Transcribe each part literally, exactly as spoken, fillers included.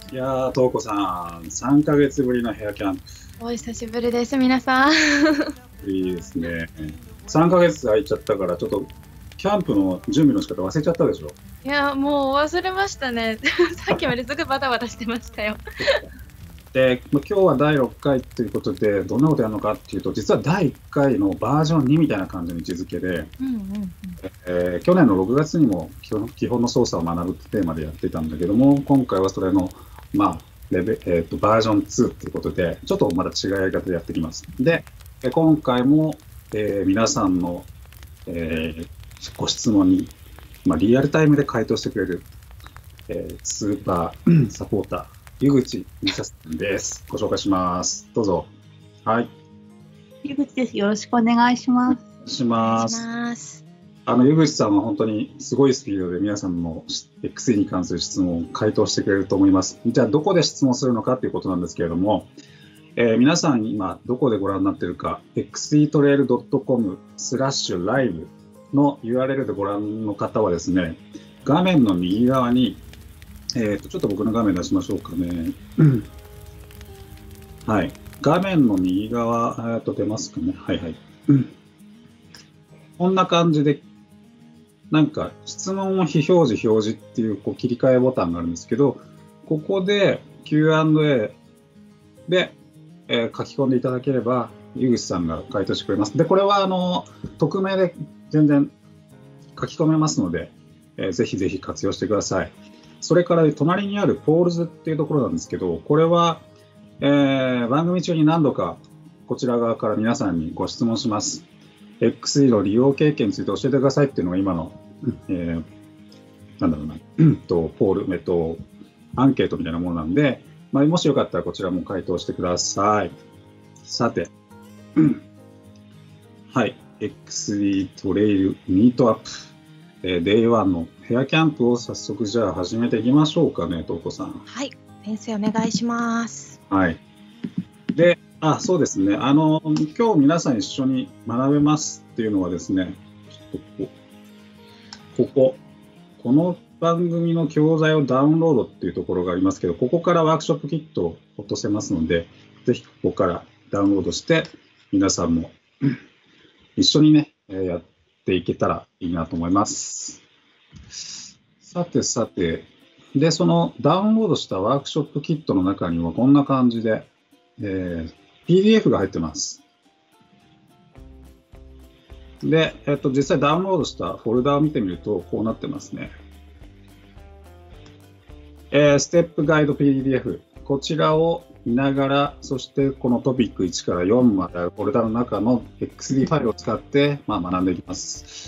いやー、とうこさん、さんかげつぶりのヘアキャンプ。 お久しぶりです、皆さん。 いいですね。さんかげつ空いちゃったから、ちょっとキャンプの準備の仕方忘れちゃったでしょ。 いや、もう忘れましたね。さっきまですぐバタバタしてましたよ。 で、ま今日はだいろっかいということで、どんなことやるのかっていうと、実はだいいっかいのバージョンにみたいな感じの位置づけで、 うんうんうん。 えー去年のろくがつにも基本基本の操作を学ぶってテーマでやってたんだけども、今回はそれの、まあ、レベ、えーと、バージョンツーということで、ちょっとまた違うやり方でやってきます。で、え今回も、えー皆さんの、えーご質問に、まあ、リアルタイムで回答してくれる、えースーパーサポーター、湯口美沙さんです。ご紹介します。どうぞ。はい。 湯口です。よろしくお願いします。 お願いしお願いします。 ます。 あの湯口さんは本当にすごいスピードで皆さんの エックスイー に関する質問を回答してくれると思います。じゃあどこで質問するのかということなんですけれども、えー皆さん今どこでご覧になっているか エックスイートレイルドットコム スラッシュライブの ユーアールエル でご覧の方はですね、画面の右側に、えーとちょっと僕の画面出しましょうかね。はい、画面の右側、えーと出ますかね。はいはい。こんな感じでなんか質問を非表示表示っていう、こう切り替えボタンがあるんですけど、ここで キューアンドエー で、えー書き込んでいただければ湯口さんが回答してくれます。で、これはあの匿名で全然書き込めますので、えーぜひぜひ活用してください。それから隣にあるポールズっていうところなんですけど、これは、えー番組中に何度かこちら側から皆さんにご質問します。エックスイー の利用経験について教えてくださいっていうのが今の、えーなんだろうな、うんとポール、えっと、アンケートみたいなものなんで、まあ、もしよかったらこちらも回答してください。さて、うんはい、エックスイー トレイルミートアップ、えー、デイワンのヘアキャンプを早速じゃあ始めていきましょうかね、とうこさん。 はい、先生お願いします。 はい。で、あ、そうですね。あの、今日皆さん一緒に学べますっていうのはですね、ちょっとここ、ここ、この番組の教材をダウンロードっていうところがありますけど、ここからワークショップキットを落とせますので、ぜひここからダウンロードして、皆さんも一緒にね、えーやっていけたらいいなと思います。さてさて、で、そのダウンロードしたワークショップキットの中にはこんな感じで、えー ピーディーエフ が入ってます。で、えっと、実際ダウンロードしたフォルダを見てみると、こうなってますね。えーステップガイド ピーディーエフ。こちらを見ながら、そしてこのトピックいちからよんまであるフォルダの中の エックスディー ファイルを使って、まあ、学んでいきます。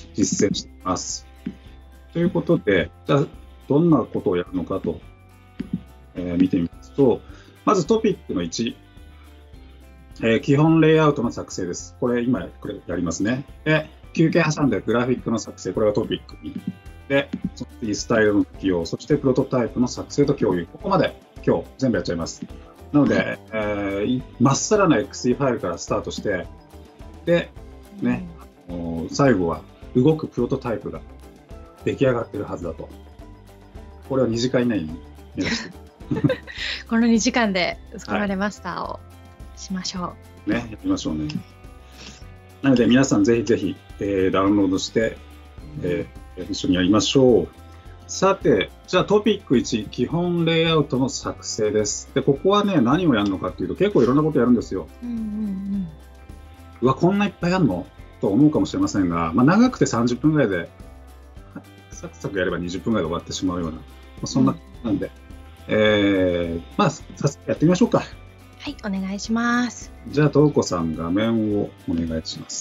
実践していきます。ということで、じゃあ、どんなことをやるのかと、えー見てみますと、まずトピックのいち。えー基本レイアウトの作成です。これ今これやりますね。で、休憩挟んでグラフィックの作成、これがトピックに。で、その次スタイルの起用、そしてプロトタイプの作成と共有。ここまで今日全部やっちゃいます。なので、えーまっさらな エックスイー ファイルからスタートして、で、ね、あのー最後は動くプロトタイプが出来上がってるはずだと。これはにじかん以内に目指してこのにじかんでスコラレマスターをしましょね、やりましょうね。なので皆さんぜひぜひ、えーダウンロードして、えー一緒にやりましょう。さて、じゃあトピックいち、基本レイアウトの作成です。で、ここはね、何をやるのかっていうと、結構いろんなことやるんですよ。 う。うんうんうわ、こんないっぱいやるのと思うかもしれませんが、まあ、長くてさんじゅっぷんぐらいで、サクサクやればにじゅっぷんぐらいで終わってしまうような、まあ、そんな感じなんで、えーまあ、早速やってみましょうか。 はい、お願いします。 じゃあ、とうこさん、画面をお願いします。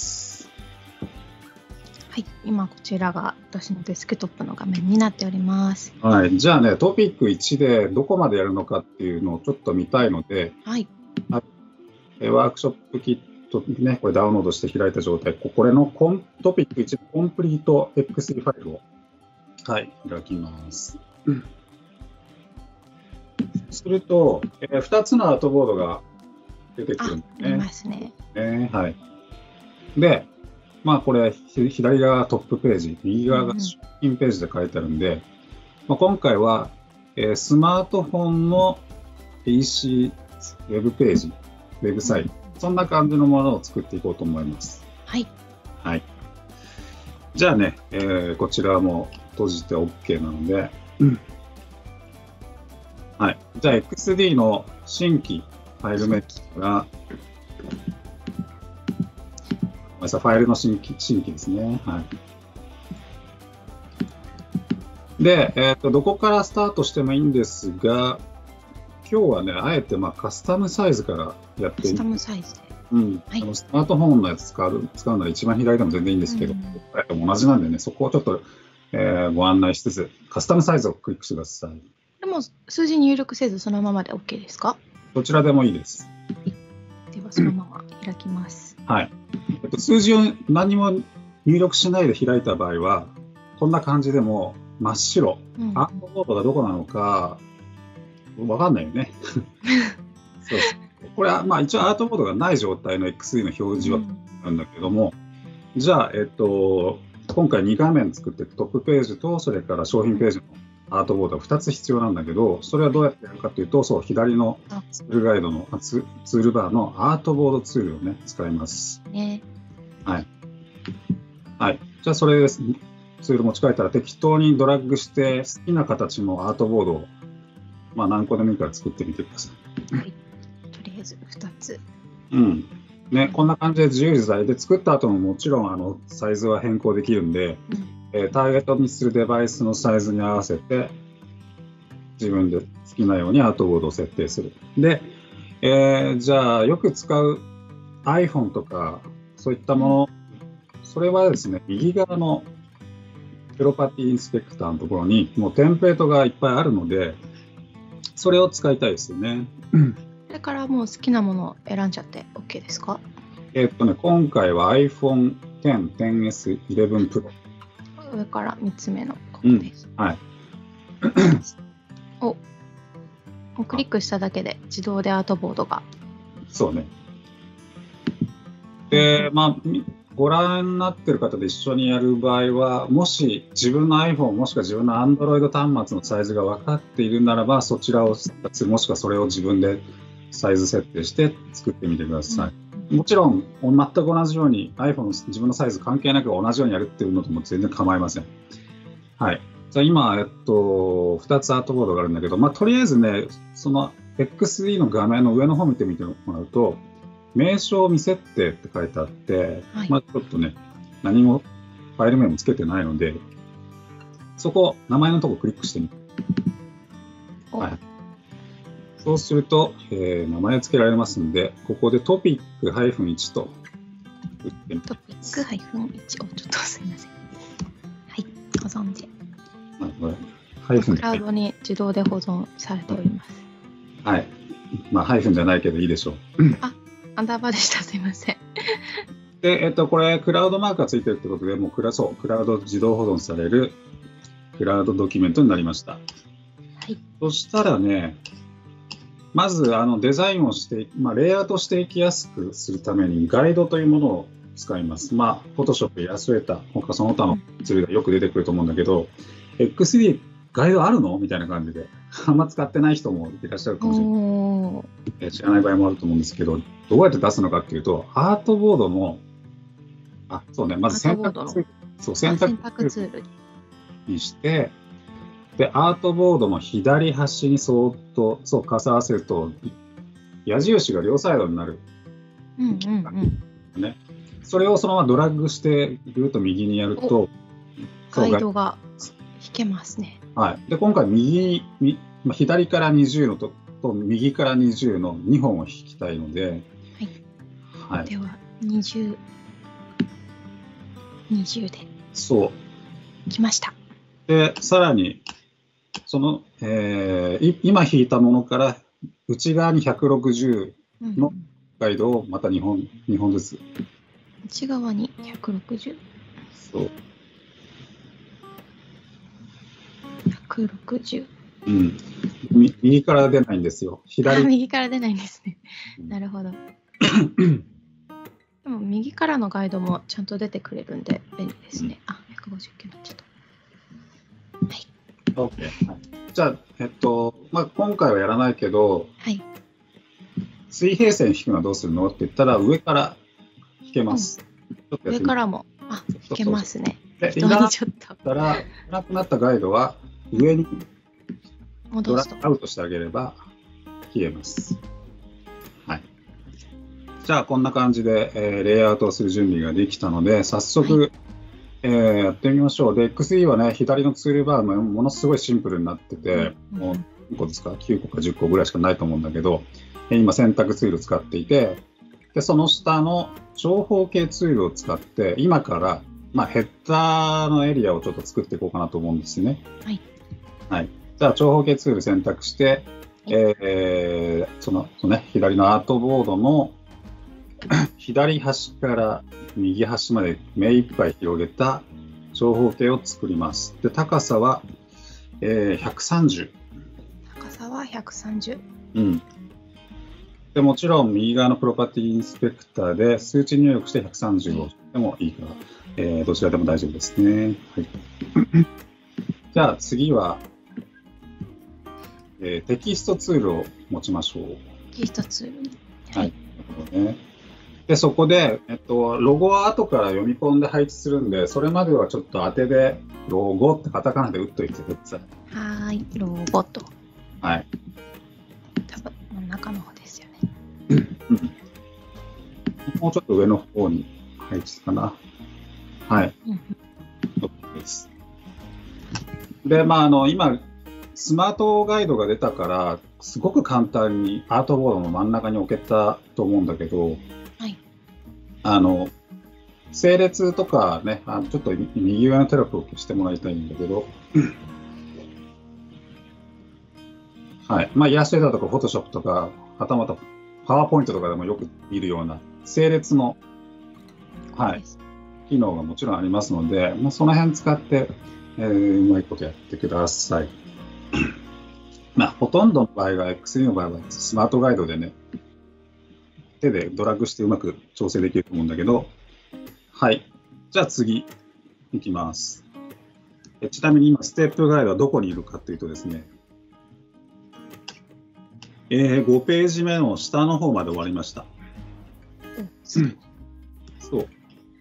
はい、今こちらが私のデスクトップの画面になっております。 はい、じゃあね、トピックいちでどこまでやるのかっていうのをちょっと見たいので、 はい。 えワークショップキットね、これダウンロードして開いた状態、ここれのコントピックいちコンプリート エックスイー ファイルを、はい、開きます。すると、えー、ふたつのアウトボードが出てくるんですあ、見ね。 ますね。 ねはい、で、まあこれ、ひ左側がトップページ、右側が出品ページで書いてあるんで、まあ、今回は、えースマートフォンのピーシー ウェブページ、ウェブサイト、そんな感じのものを作っていこうと思います。 はい。 はい。じゃあね、えー、こちらも閉じて OK なので、うん、はい。じゃあ エックスディー の新規ファイル名が、ごめんなさい、ファイルの新規、新規ですね。はい。で、えっと、どこからスタートしてもいいんですが、今日はね、あえてまあカスタムサイズからやっていカスタムサイズで。 うん、はい、あのスマートフォンのやつ使う、使うなら一番左でも全然いいんですけど、うん、同じなんでね、そこをちょっと、えー、ご案内しつつ、カスタムサイズをクリックしてください。 でも、数字入力せずそのままで OK ですか？ どちらでもいいです。 では、そのまま開きます。 はい。えっと、数字を何も入力しないで開いた場合は、こんな感じでも真っ白、うん、アートボードがどこなのか、わかんないよね。そうです。これは、まあ、一応アートボードがない状態の エックスディー の表示はなんだけども、うん、じゃあ、えっと、今回に画面作ってトップページと、それから商品ページのアートボードがふたつ必要なんだけど、それはどうやってやるかというと、そう、左のツールガイドのツールバーのアートボードツールをね、使います。 ね、 はい。はい。じゃあ、それです。ツール持ち帰ったら適当にドラッグして、好きな形のアートボードを、まあ、何個でもいいから作ってみてください。 はい。とりあえずふたつ。 うん。ね、こんな感じで自由自在で、作った後ももちろんあのサイズは変更できるんで、うん、えー、ターゲットにするデバイスのサイズに合わせて自分で好きなようにアートボードを設定する。で、えー、じゃあよく使う iPhone とかそういったもの、うん、それはですね、右側のプロパティインスペクターのところにもうテンプレートがいっぱいあるので、それを使いたいですよね。 それからもう好きなものを選んじゃって OK ですか？ えっとね、今回は アイフォンテン、テンエス、イレブン Pro。 上からみっつめのここです。 うん、はい。 お、もうクリックしただけで自動でアートボードが。 そうね。で、まあ、ご覧になってる方で一緒にやる場合は、もし自分の iPhone もしくは自分の Android 端末のサイズが分かっているならば、そちらをもしくはそれを自分でサイズ設定して作ってみてください。うん、もちろん全く同じように iPhone の自分のサイズ関係なく同じようにやるっていうのとも全然構いません。はい。じゃあ今、えっと、ふたつアートボードがあるんだけど、まあ、とりあえずね、その エックスディー の画面の上の方見てみてもらうと、名称未設定って書いてあって、はい、まあちょっとね、何もファイル名もつけてないので、そこ、名前のところクリックしてみて。はい。そうすると、えー、名前を付けられますので、ここでトピック -いち と打ってみて。 トピック -いち をちょっとすいません。はい、保存時。 まあ、これハイフンクラウドに自動で保存されております。 はい。まあ、ハイフンじゃないけどいいでしょう。 あ、アンダーバーでした。すいません。 で、えっと、これ、クラウドマークがついてるってことで、もうクラ、そう、クラウド自動保存されるクラウドドキュメントになりました。はい。そしたらね、まず、あの、デザインをして、まあ、レイアウトしていきやすくするために、ガイドというものを使います。まあ、Photoshop、イラストレーター、他その他のツールがよく出てくると思うんだけど、エックスディー ガイドあるのみたいな感じで、あんま使ってない人もいらっしゃるかもしれない。えー、知らない場合もあると思うんですけど、どうやって出すのかっていうと、アートボードの、あ、そうね、まず選択ツール、そう、選択ツールにして、で、アートボードの左端にそーっと、そう、かさ合わせると、矢印が両サイドになる。 うんうんうん。 ね。それをそのままドラッグして、ぐーっと右にやると、 ガイドが引けますね。 はい。で、今回右に、左からにじゅうのと、と右からにじゅうのにほんを引きたいので、 はい。はい、では、にじゅう、にじゅうで。 そう。 来ました。 で、さらに、その、えー、今引いたものから内側にひゃくろくじゅうのガイドをまたにほん、にほんずつ。 内側にひゃくろくじゅう。 そう。 ひゃくろくじゅう。 うん。右から出ないんですよ。左。 右から出ないんですね。なるほど。でも右からのガイドもちゃんと出てくれるんで便利ですね。うん、あ、ひゃくごじゅうきゅうになっちゃった。はい。 OK、はい、じゃあ、えっとまあ、今回はやらないけど、 はい、 水平線引くのはどうするのって言ったら上から引けます。 うん、 ちょっとやってみ上からもあ引けますね。 で人にちょっとたらいなくなったガイドは上にドラ戻すとッグアウトしてあげれば消えます。はい、じゃあこんな感じで、えー、レイアウトをする準備ができたので早速、はい、えー、やってみましょう。で エックスイー はね左のツールバーもものすごいシンプルになってて、うん、もう何個ですかきゅうこかじゅっこぐらいしかないと思うんだけど、今選択ツールを使っていて、でその下の長方形ツールを使って今から、まあ、ヘッダーのエリアをちょっと作っていこうかなと思うんですね。 はい、 はい、じゃあ長方形ツール選択して、はい、えー、その、そのね、左のアートボードの左端から右端まで目いっぱい広げた長方形を作ります。で高さは、えー、ひゃくさんじゅう。 高さはひゃくさんじゅう。 うん。でもちろん右側のプロパティインスペクターで数値入力してひゃくさんじゅうをしてもいいから、えー、どちらでも大丈夫ですね。はい、じゃあ次は、えー、テキストツールを持ちましょう。 テキストツール。 はい。なるほどね。でそこで、えっと、ロゴは後から読み込んで配置するんで、それまではちょっと当てでロゴってカタカナで打っといてください。 はい、ロゴと。 はい。 多分真ん中の方ですよね。 うん、もうちょっと上の方に配置かな。はい。うん、です。で、まあ、あの、今、スマートガイドが出たから、すごく簡単にアートボードの真ん中に置けたと思うんだけど、 はい、あの、整列とかね、あのちょっと右上のテロップを消してもらいたいんだけど、はい。まあ、イラストレーターとか、フォトショップとか、はたまたパワーポイントとかでもよく見るような、整列の、はい、機能がもちろんありますので、もうその辺使って、えー、うまいことやってください。まあ、ほとんどの場合は、エックスイー の場合は、スマートガイドでね、手でドラッグしてうまく調整できると思うんだけど、はい。じゃあ次、いきます。えちなみに今、ステップガイドはどこにいるかというとですね、えー、ごページ目の下の方まで終わりました。うん、そう。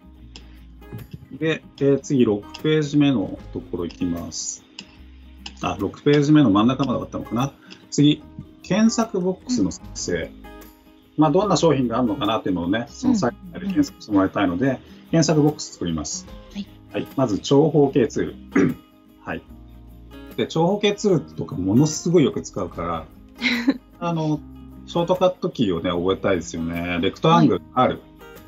で、えー、次、ろくページ目のところ行きます。あ、ろくページ目の真ん中まで終わったのかな。次、検索ボックスの作成。うん、まあ、どんな商品があるのかなっていうのをね、そのサイトで検索してもらいたいので、うん、検索ボックス作ります。はい。はい、まず、長方形ツール。はい。で、長方形ツールとかものすごいよく使うから、あの、ショートカットキーをね、覚えたいですよね。レクトアングル R。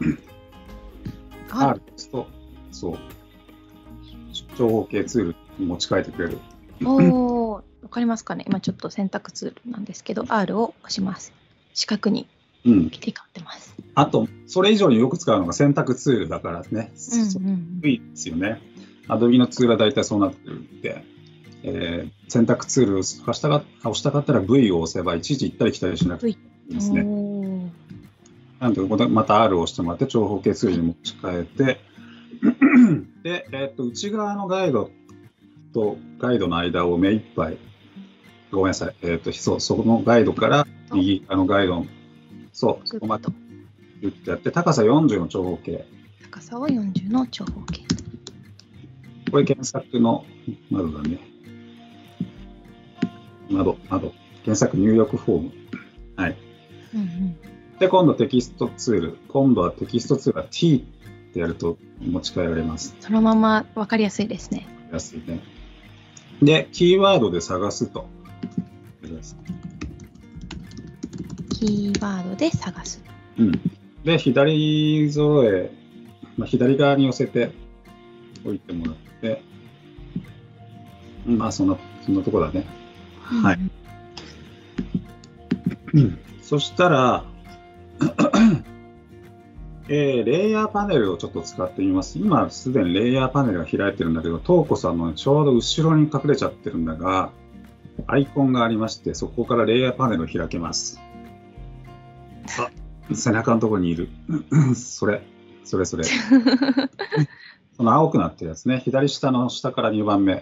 はい、R ですと、そう。長方形ツールに持ち替えてくれる。 おー、わかりますかね。今ちょっと選択ツールなんですけど、R を押します。四角に切り替わってます。 うん、あと、それ以上によく使うのが選択ツールだからね。うんうん、いいですよね。Adobe のツールは大体そうなってるんで。えー、選択ツールを押したか押したかったら V を押せば一時行ったり来たりしなくていいですね。なので、ここでまた R を押してもらって長方形ツールに持ち替えて、で、えーと、内側のガイドとガイドの間を目いっぱい、ごめんなさい、えーと、そう、そこのガイドから右側のガイドの、そう、そこまでギュッてやって、高さよんじゅうの長方形。 高さはよんじゅうの長方形。 これ検索の窓だね。窓、窓。検索入力フォーム。はい。うんうん、で、今度テキストツール。今度はテキストツールは T ってやると持ち替えられます。 そのまま分かりやすいですね。 分かりやすいね。で、キーワードで探すと。 キーワードで探す。 うん。で、左揃え、まあ、左側に寄せておいてもらって、まあ、そんな、そんなとこだね。はい。うん、そしたら、えー、レイヤーパネルをちょっと使ってみます。今すでにレイヤーパネルが開いてるんだけど、トウコさんのちょうど後ろに隠れちゃってるんだが、アイコンがありまして、そこからレイヤーパネルを開けます。あ、背中のところにいる。それ、それそれ。その青くなってるやつね。左下の下からにばんめ。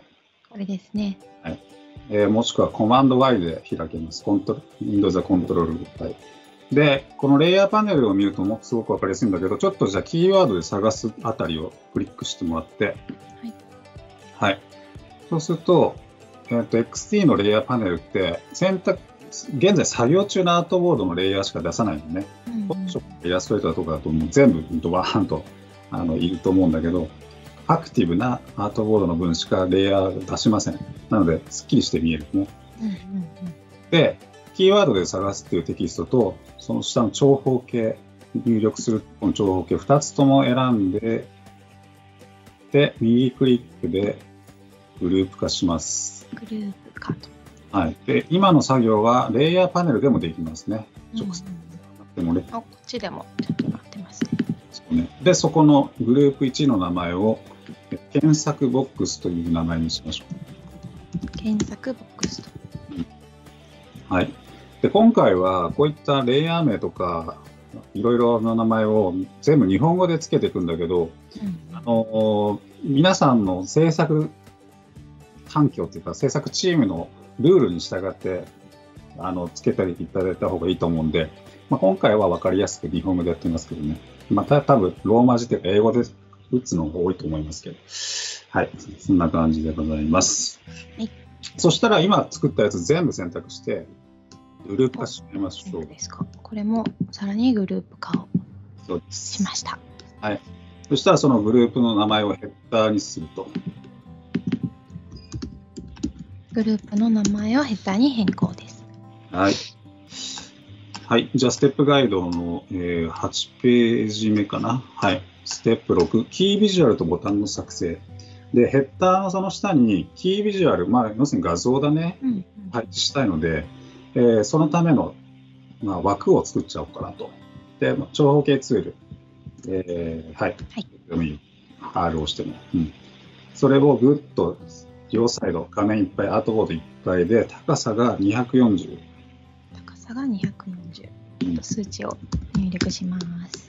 これですね。 はい。えー、もしくはコマンド ワイ で開けます。コント Windows コントロールはい。で、このレイヤーパネルを見るともすごくわかりやすいんだけど、ちょっとじゃあキーワードで探すあたりをクリックしてもらって、はい。はい。そうすると、えっと、エックスティー のレイヤーパネルって選択、現在作業中のアートボードのレイヤーしか出さないのね。フォトショップ、イラストレーターとかだともう全部ドバーンとあのいると思うんだけど、アクティブなアートボードの分しかレイヤー出しません。なので、すっきりして見えるね。うんうんうん、で、キーワードで探すっていうテキストと、その下の長方形、入力するこの長方形ふたつとも選んで、で、右クリックでグループ化します。 グループ化と。 はい。で、今の作業はレイヤーパネルでもできますね。直接。 でもね。あ、こっちでもちょっとなってますね。 そうね。で、そこのグループいちの名前を検索ボックスという名前にしましょう。検索ボックスと。 うん、はい。で、今回はこういったレイヤー名とか、いろいろな名前を全部日本語でつけていくんだけど、うん、あの皆さんの制作環境というか制作チームのルールに従ってあのつけていただいた方がいいと思うんで、まあ、今回は分かりやすく日本語でやってますけどね、また多分ローマ字というか英語で打つのが多いと思いますけど、はい、そんな感じでございます。はい、そしたら今作ったやつ全部選択してグループ化しましょう。 ですか。これもさらにグループ化をしました。 はい。そしたらそのグループの名前をヘッダーにすると。 グループの名前をヘッダーに変更です。 はい。はい。じゃあ、ステップガイドの、えー、はちページ目かな。はい。ステップろく、キービジュアルとボタンの作成。で、ヘッダーのその下にキービジュアル、まあ、要するに画像だね、うんうん、配置したいので、えー、そのための、まあ、枠を作っちゃおうかなと。で、長方形ツール。えー、はい。はい、でもいい。R を押しても。うん。それをぐっと両サイド、画面いっぱい、アートボードいっぱいで、高さがにひゃくよんじゅう。 高さがにひゃくよんじゅう。うん、数値を入力します。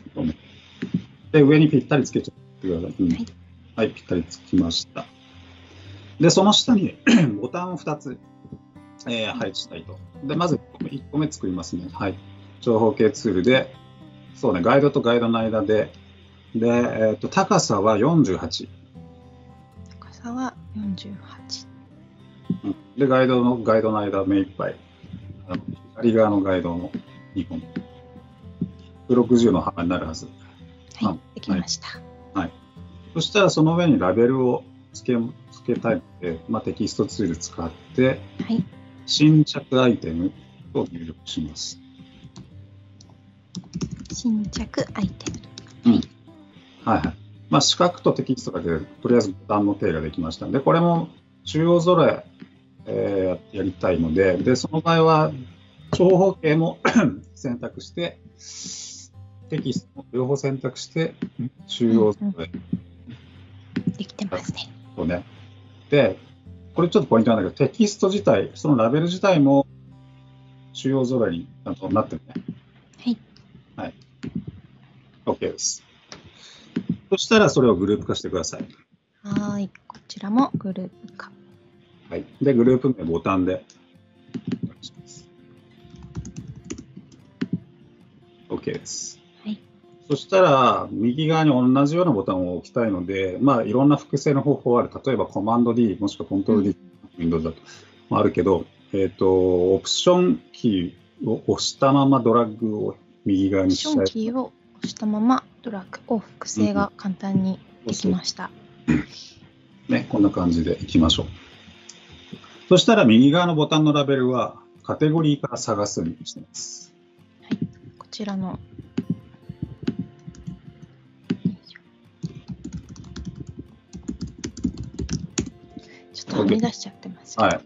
で、上にぴったりつけちゃってください。うん、はい。はい、ぴったりつきました。で、その下にボタンをふたつ、えー、配置したいと。で、まずいっこめ作りますね。はい。長方形ツールで、そうね、ガイドとガイドの間で、で、えーと、高さはよんじゅうはち。 高さはよんじゅうはち。 うん、で、ガイドのガイドの間目いっぱい。あの左側のガイドのにほん。ひゃくろくじゅうの幅になるはず。 はい、できました。 はい。はい、そしたらその上にラベルをつけ、つけたいので、まあ、テキストツール使って、はい、新着アイテムを入力します。 新着アイテム。うん。はいはい。まあ、四角とテキストだけで、とりあえずボタンの定ができましたので、これも中央揃え、えー、やりたいので、で、その場合は、長方形も選択して、テキストも両方選択して、中央揃え。 うんうん、できてますね。 そうね。で、これちょっとポイントなんだけど、テキスト自体、そのラベル自体も中央揃えになってるね。 はい。 はい。OK です。そしたらそれをグループ化してください。 はい。こちらもグループ化。 はい。で、グループ名ボタンでお願いします。OK です。 はい。 そしたら、右側に同じようなボタンを置きたいので、まあ、いろんな複製の方法ある。例えば、コマンド ディー、もしくはコントロール ディー、うん、Windows だと、まあ、あるけど、えっと、オプションキーを押したままドラッグを右側にしたい。 オプションキーを押したままドラッグを複製が簡単にできました。 うん、そうそうね、こんな感じでいきましょう。そしたら、右側のボタンのラベルは、カテゴリーから探すにしています。 はい。こちらのはみ出しちゃってます。 はい。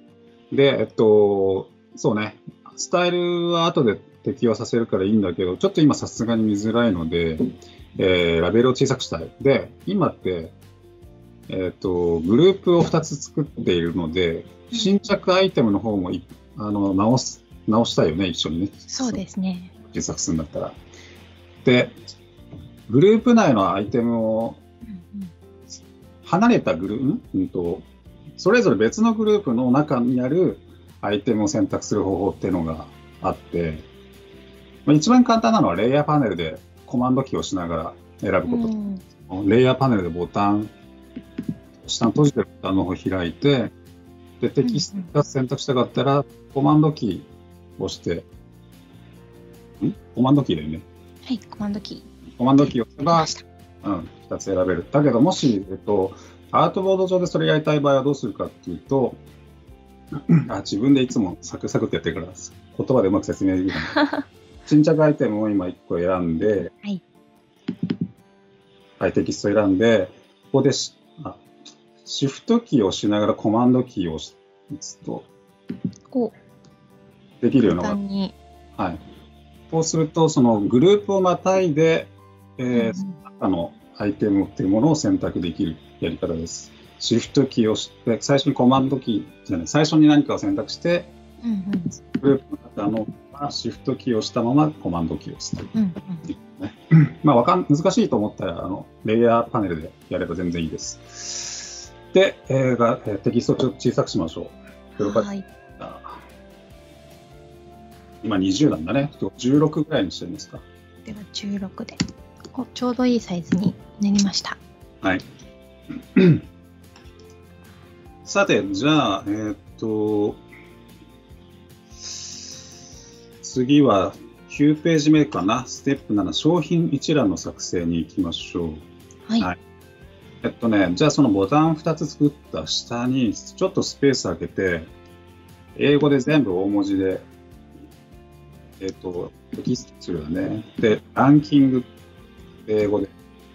で、えっと、そうね、スタイルは後で適用させるからいいんだけど、ちょっと今さすがに見づらいので、えー、ラベルを小さくしたい。で、今って、えっと、グループをふたつ作っているので、新着アイテムの方もいあの直す、直したいよね、一緒にね。 そうですね。 小さくするんだったら。で、グループ内のアイテムを、離れたグループ、うんと、 それぞれ別のグループの中にあるアイテムを選択する方法っていうのがあって、まあ、一番簡単なのはレイヤーパネルでコマンドキーを押しながら選ぶこと、うん、レイヤーパネルでボタン、下の閉じてるボタンの方を開いて、でテキストが選択したかったらコマンドキーを押して、んコマンドキーだよね。 はい、コマンドキー。コマンドキーを押せば、うん、ふたつ選べる。だけどもし、えっと、アートボード上でそれやりたい場合はどうするかっていうと、あ自分でいつもサクサクってやってるから言葉でうまく説明できない。新着アイテムを今いっこ選んで、 はい、 はい、テキスト選んで、ここでしあシフトキーを押しながらコマンドキーを押すとできるような、はい、そうするとそのグループをまたいで、えー、その中のアイテムっていうものを選択できるやり方です。シフトキーを押して最初にコマンドキーじゃない最初に何かを選択して、うんうん、グループの中のシフトキーを押したままコマンドキーを押すと、うんうんね、まあわかん難しいと思ったらあのレイヤーパネルでやれば全然いいです。で、えーがえー、テキストをちょっと小さくしましょう。はい、今にじゅうなんだね。じゅうろくぐらいにしてみますか。 ではじゅうろくでおちょうどいいサイズになりました。 はい。さて、じゃあ、えー、っと、次はきゅうページ目かな。ステップなな、商品一覧の作成に行きましょう。 はい。はい、 えっとね、じゃあそのボタンふたつ作った下にちょっとスペース空けて、英語で全部大文字で、えっと、テキストするよね。で、ランキング、英語で。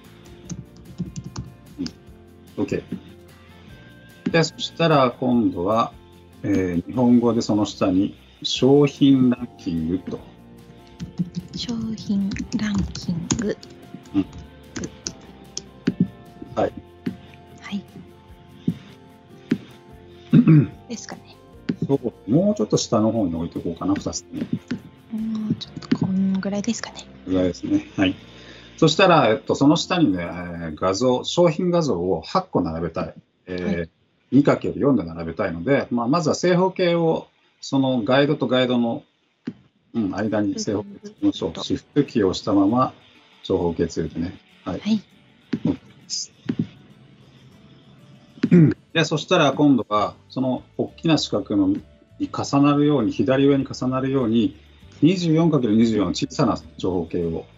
うん、OK。で、そしたら今度は、えー、日本語でその下に商品ランキングと。 商品ランキング。 うん、はい。 はい。ですかね。 そう、もうちょっと下の方に置いておこうかな、ふたつね。 もうちょっとこんぐらいですかね。 ぐらいですね。はい。そしたら、えっと、その下にね、画像、商品画像をはっこ並べたい。えーはい、にかけるよん で並べたいので、まあ、まずは正方形を、そのガイドとガイドの、うん、間に正方形作りましょう。シフトキーを押したまま、長方形作るでね。はい。はい、で、そしたら今度は、その大きな四角のに重なるように、左上に重なるように、にじゅうよんかけるにじゅうよん の小さな長方形を。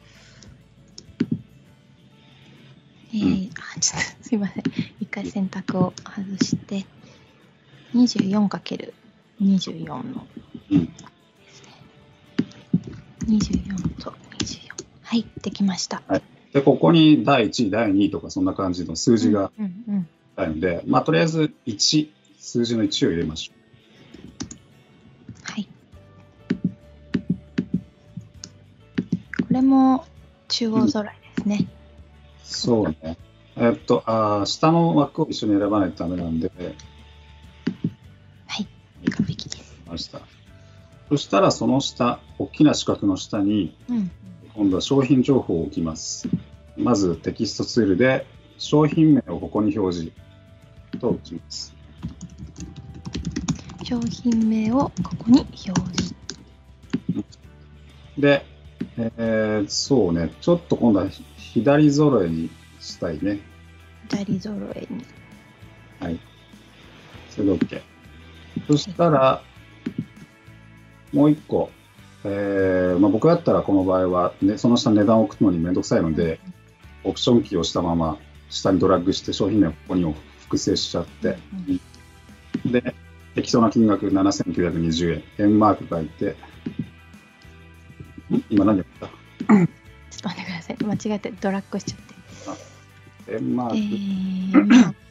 えーうん、あちょっとすいません。一回選択を外して、にじゅうよんかけるにじゅうよん の、うん、ですね。にじゅうよんとにじゅうよん。はい、できました。 はい、で、ここにだいいちい、だいにいとかそんな感じの数字があるので、うんうんうん、まあ、とりあえずいち、数字のいちを入れましょう。はい。これも中央揃いですね。うん、 そうね。えっと、あ下の枠を一緒に選ばないとダメなんで。 はい、完璧です。 ました。そしたらその下、大きな四角の下に、うん、今度は商品情報を置きます。まずテキストツールで商品名をここに表示と打ちます。 商品名をここに表示。 で、えー、そうね、ちょっと今度は左揃えにしたいね。 左揃えに。 はい。それで OK。そしたら、もう一個、えーまあ、僕だったらこの場合は、ね、その下値段を置くのにめんどくさいので、オプションキーを押したまま下にドラッグして商品名をここに複製しちゃって、うん、で、適当な金額ななせんきゅうひゃくにじゅうえん、円マーク書いて、ん今何やったちょっと待ってください。間違えてドラッグしちゃって。 円マーク、えーまあ、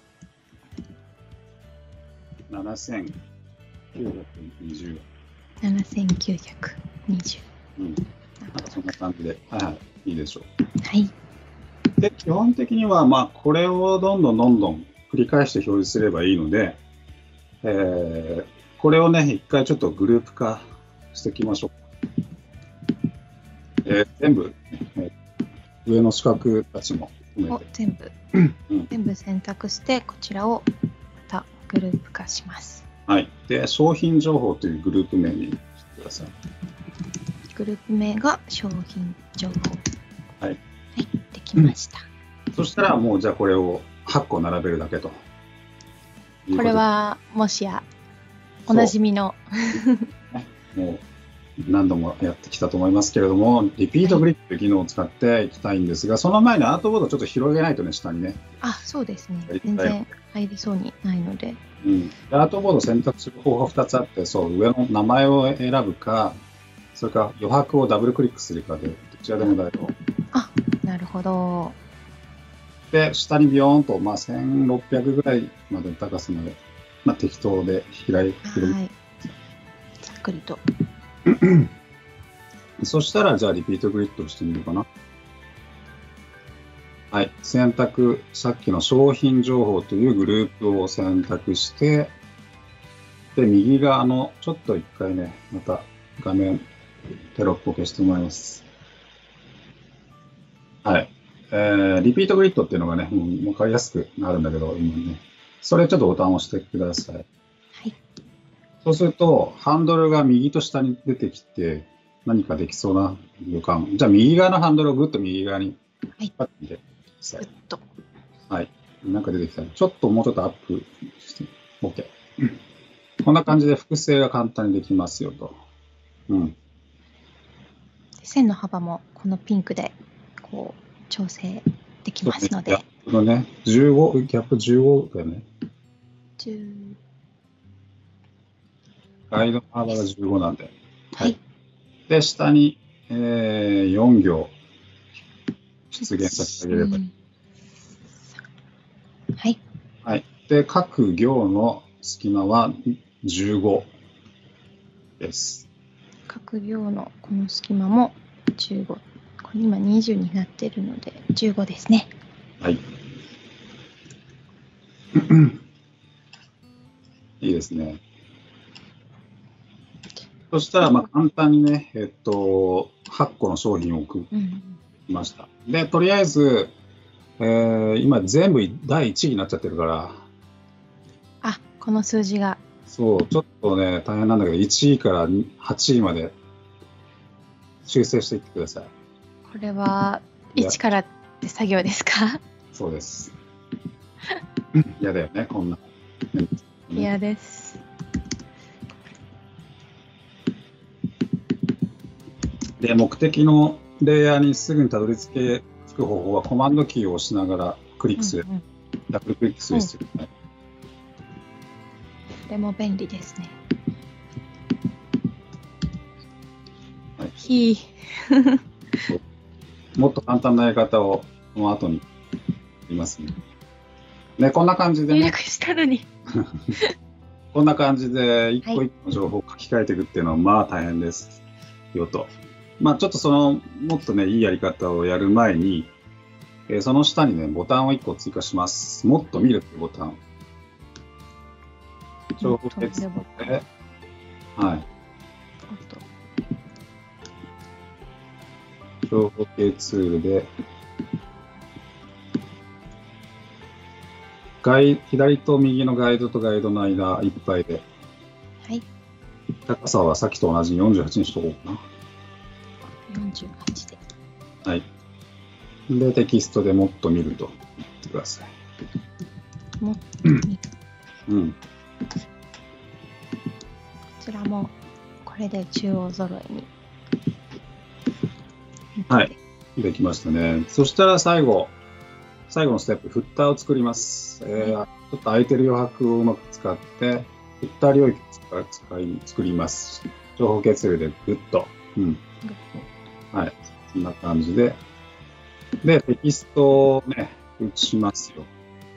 ななせんきゅうひゃくにじゅうえん。ななせんきゅうひゃくにじゅうえん。うん。 そんな感じで、はいはい、いいでしょう。 はい。 で、基本的には、まあ、これをどんどんどんどん繰り返して表示すればいいので、えー、これをね、一回ちょっとグループ化していきましょう。えー、全部、えー、上の四角たちも含めて全部、うん、全部選択して、こちらをグループ化します。 はい。で、商品情報というグループ名にしてください。 グループ名が商品情報。 はい。はい、 できました。 うん、そしたらもうじゃあこれをはっこ並べるだけと。 これはもしやおなじみのもう何度もやってきたと思いますけれども、リピートグリッドという機能を使っていきたいんですが、はい、その前にアートボードをちょっと広げないとね、下にね。 あ、そうですね。全然入りそうにないので。 うん、アートボードを選択する方法ふたつあって、そう、上の名前を選ぶか、それから余白をダブルクリックするかで、どちらでも大丈夫。 あ、なるほど。 で、下にビヨーンと、まあ、せんろっぴゃくぐらいまでの高さまで、まあ、適当で開いてくる。 はい。ざっくりと。 そしたら、じゃあ、リピートグリッドをしてみるかな。はい。選択、さっきの商品情報というグループを選択して、で、右側の、ちょっと一回ね、また画面、テロップを消してもらいます。はい。えー、リピートグリッドっていうのがね、もう分かりやすくなるんだけど、今ね。それちょっとボタンを押してください。はい。そうすると、ハンドルが右と下に出てきて、何かできそうな予感。じゃあ、右側のハンドルをぐっと右側に引っ張ってみてください。 ぐっと。 はい。なんか出てきた。ちょっともうちょっとアップして、OK。こんな感じで複製が簡単にできますよと。うん。 線の幅もこのピンクでこう調整できますので。 ギャップのね、じゅうご、ギャップじゅうごだよね。 じゅうガイドの幅がじゅうごなんで。 はい。 で、下に、えー、よん行出現させてあげればいい。 はい。 はい。で、各行の隙間はじゅうごです。 各行のこの隙間もじゅうご。これ今にじゅうになっているのでじゅうごですね。 はい。いいですね。そしたら、まあ、簡単にね、えっと、はっこの商品を送りました。うん、で、とりあえず、えー、今全部だいいちいになっちゃってるから。 あ、この数字が。 そう、ちょっとね、大変なんだけど、いちいからはちいまで修正していってください。 これは、いちからって作業ですか？ そうです。嫌だよね、こんな。 嫌です。 で、目的のレイヤーにすぐにたどり着けつく方法は、コマンドキーを押しながらクリックする。うんうん、ダブルクリックする必要ない。 これも便利ですね。 はい、 ひもっと簡単なやり方をこの後に言いますね。ね、こんな感じで、ね。 予約したのに。 こんな感じで一個一個の情報を書き換えていくっていうのはまあ大変ですよと。まあちょっとそのもっとねいいやり方をやる前に、えー、その下にねボタンをいっこ追加します。もっと見るっていうボタン。情報別で、はい。情報系ツールで。ガイ左と右のガイドとガイドの間いっぱいで、 はい、 高さはさっきと同じよんじゅうはちにしとこうかな。 よんじゅうはちで。 はい。で、テキストでもっと見ると言ってください。 もっと見る。 うん。こちらもこれで中央揃いに。 はい。できましたね。そしたら最後。最後のステップ、フッターを作ります。えーはい、ちょっと空いてる余白をうまく使って、フッター領域を使い作ります。情報系ツールでグッと。うん。はい。こんな感じで。で、テキストをね、打ちますよ。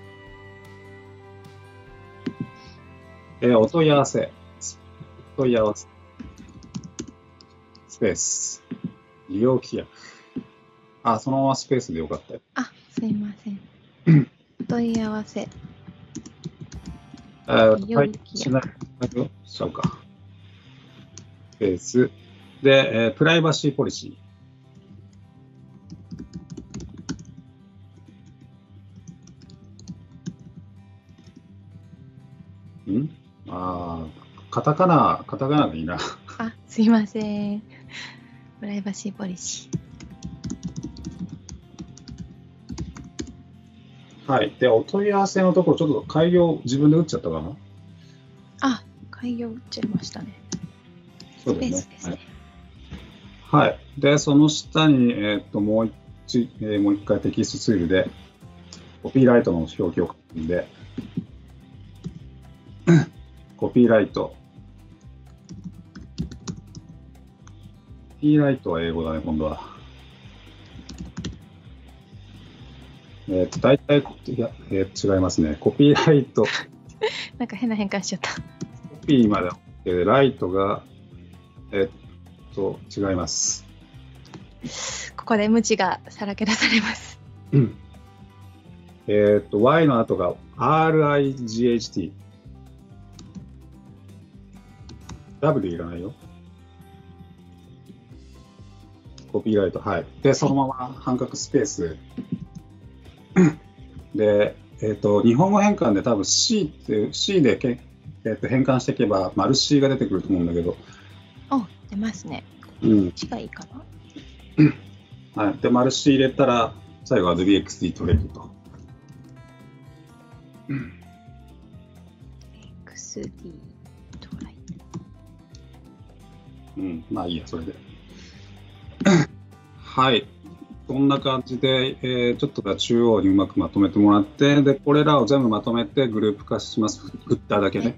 えー、お問い合わせ。お問い合わせ。スペース。利用規約。あ、そのままスペースでよかったよ。 あ、すいません。問い合わせ。 えー、はい、しないしちゃうか。スペース。で、えー、プライバシーポリシー。 カタカナ、カタカナがいいな。 あ、すいません。プライバシーポリシー。はい。で、お問い合わせのところ、ちょっと開業自分で打っちゃったかな。 あ、開業打っちゃいましたね。 そうですね。 スペースですね。 はい。はい。で、その下に、えー、っと、もう一、えー、もう一回テキストツールで、コピーライトの表記を書くんで、コピーライト。コピーライトは英語だね、今度は。えっと、大体、いや、えー、違いますね。コピーライト。 なんか変な変換しちゃった。 コピーまで OK で、ライトが、えっと、違います。 ここで無知がさらけ出されます。 うん。えっと、Y の後が アールアイジーエイチティー。W いらないよ。コピーライト、はい。で、そのまま半角スペース。で、えっと、日本語変換で多分 C って、C でけ、えっと、変換していけば、丸 C が出てくると思うんだけど。 お、出ますね。 うん。 違いかな。はい。で、丸 C 入れたら、最後は アドビーエックスディー 取れると。 エックスディー トライ。 うん、まあいいや、それで。はい。こんな感じで、えー、ちょっと中央にうまくまとめてもらって、で、これらを全部まとめてグループ化します。フッターだけね。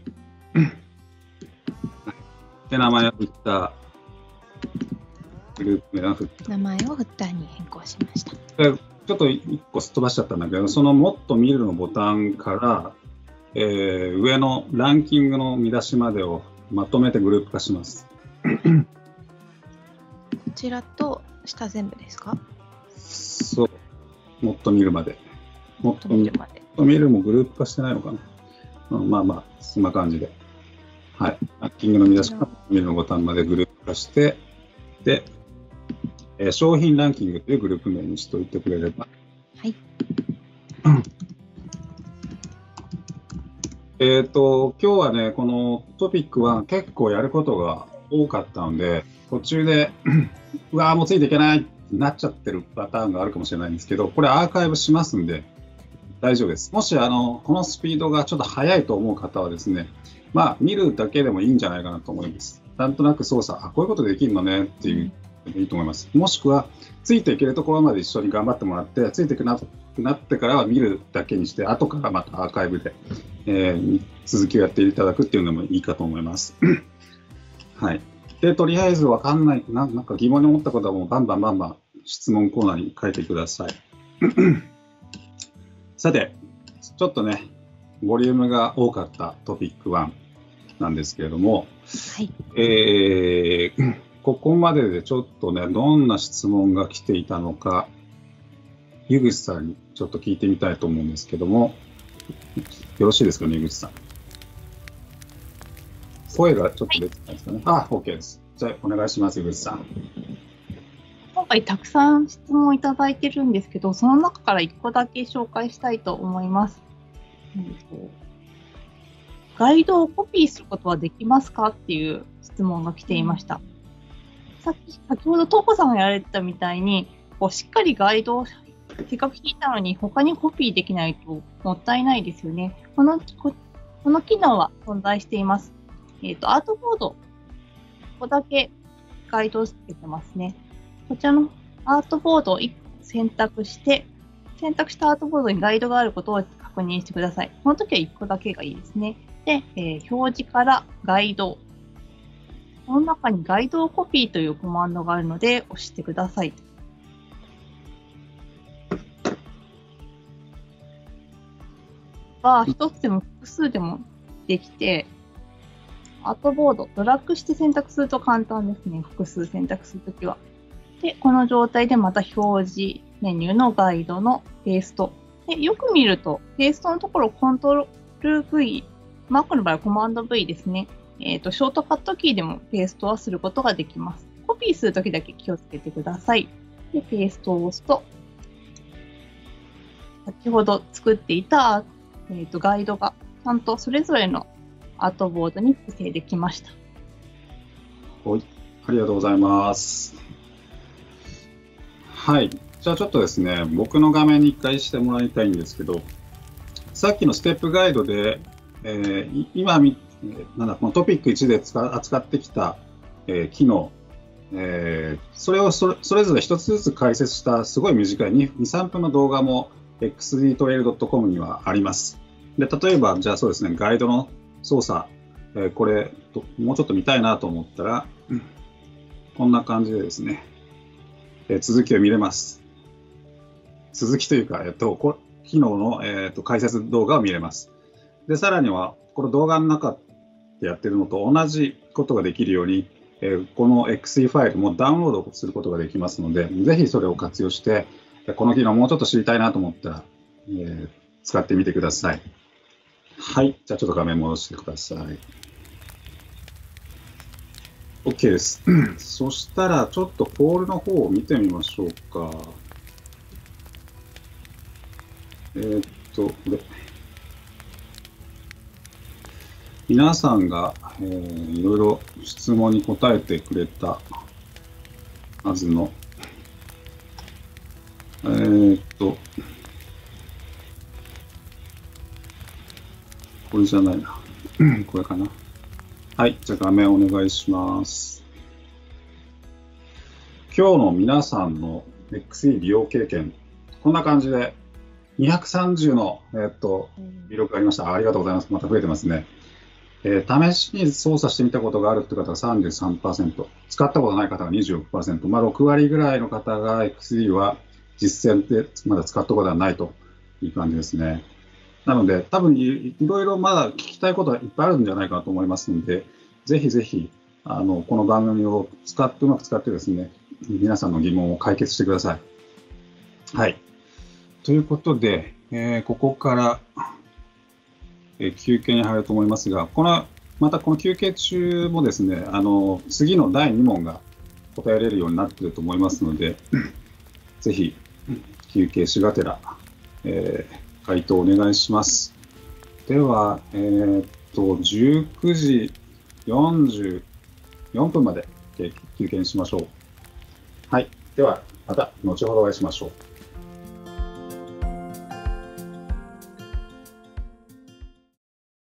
で、名前をフッター。グループ名はフッター。 名前をフッターに変更しました。 でちょっといっこすっ飛ばしちゃったんだけど、そのもっと見るのボタンから、えー、上のランキングの見出しまでをまとめてグループ化します。 こちらと下全部ですか？ そう。もっと見るまで。 もっと見るまで。 もっと見るもグループ化してないのかな。うん、まあまあ、そんな感じで。はい。ランキングの見出しから見るのボタンまでグループ化して、で、えー、商品ランキングというグループ名にしておいてくれれば。 はい。 えっと、今日はね、このトピックは結構やることが多かったので、途中で、うわーもうついていけないってなっちゃってるパターンがあるかもしれないんですけど、これアーカイブしますんで大丈夫です。もしあのこのスピードがちょっと速いと思う方はですね、まあ見るだけでもいいんじゃないかなと思います。なんとなく操作、あ、こういうことできるのねっていうのでいいと思います。もしくはついていけるところまで一緒に頑張ってもらって、ついていくななってからは見るだけにして、後からまたアーカイブで、えー、続きをやっていただくっていうのもいいかと思います。はい。で、とりあえず分かんないな、なんか疑問に思ったことはもうバンバンバンバン質問コーナーに書いてください。さて、ちょっとね、ボリュームが多かったトピックいちなんですけれども、 はい。 えー、ここまででちょっとね、どんな質問が来ていたのか、湯口さんにちょっと聞いてみたいと思うんですけども、よろしいですかね、湯口さん。声がちょっと出てないですかね。はい、あ、OK です。じゃあ、お願いします、湯口さん。 今回たくさん質問いただいてるんですけど、その中からいっこだけ紹介したいと思います。ガイドをコピーすることはできますかっていう質問が来ていました。さっき、先ほどトウコさんがやられてたみたいに、こうしっかりガイドをせっかく引いたのに他にコピーできないともったいないですよね。この、こ, この機能は存在しています。えっと、アートボード、ここだけガイドをつけてますね。こちらのアートボードをいっこ選択して、選択したアートボードにガイドがあることを確認してください。この時はいっこだけがいいですね。で、えー、表示からガイド。この中にガイドをコピーというコマンドがあるので押してください。が一つでも複数でもできて、アートボード、ドラッグして選択すると簡単ですね。複数選択するときは。で、この状態でまた表示メニューのガイドのペースト。で、よく見ると、ペーストのところコントロール V、マークの場合はコマンド V ですね。えっと、ショートカットキーでもペーストはすることができます。コピーするときだけ気をつけてください。で、ペーストを押すと、先ほど作っていた、えっと、ガイドがちゃんとそれぞれのアートボードに複製できました。 はい、ありがとうございます。はい、じゃあちょっとですね、僕の画面に一回してもらいたいんですけど、さっきのステップガイドで、えー、今み、なんだ、このトピックいちで扱ってきた、えー、機能、えー、それをそれ、それぞれ一つずつ解説したすごい短いに、さんぷんの動画も エックスディートレイルドットコム にはあります。で、例えば、じゃあそうですね、ガイドの操作、えー、これ、もうちょっと見たいなと思ったら、うん、こんな感じでですね、えー、続きを見れます。続きというか、えっと、こ機能の、えー、と解説動画を見れます。で、さらには、この動画の中でやってるのと同じことができるように、えー、この エックスイー ファイルもダウンロードすることができますので、ぜひそれを活用して、この機能もうちょっと知りたいなと思ったら、えー、使ってみてください。はい。じゃあちょっと画面戻してください。OK です。そしたら、ちょっとポールの方を見てみましょうか。えー、っと、これ。皆さんが、えー、いろいろ質問に答えてくれたはずの、えー、っと、これじゃないな。これかな。はい。じゃあ画面お願いします。今日の皆さんの エックスイー 利用経験、こんな感じでにひゃくさんじゅうの、えー、っと記録がありました。ありがとうございます。また増えてますね。えー、試しに操作してみたことがあるという方が さんじゅうさんパーセント、使ったことない方が にじゅうろくパーセント、まあ、ろくわりぐらいの方が エックスイー は実践でまだ使ったことはないという感じですね。なので、多分いろいろまだ聞きたいことはいっぱいあるんじゃないかなと思いますので、ぜひぜひ、あの、この番組を使って、うまく使ってですね、皆さんの疑問を解決してください。はい。ということで、えー、ここから、えー、休憩に入ると思いますが、この、またこの休憩中もですね、あの、次のだいに問が答えれるようになっていると思いますので、ぜひ、休憩しがてら、えー回答お願いします。では、えー、っと、じゅうくじよんじゅうよんぷんまで休憩にしましょう。はい。では、また後ほどお会いしましょう。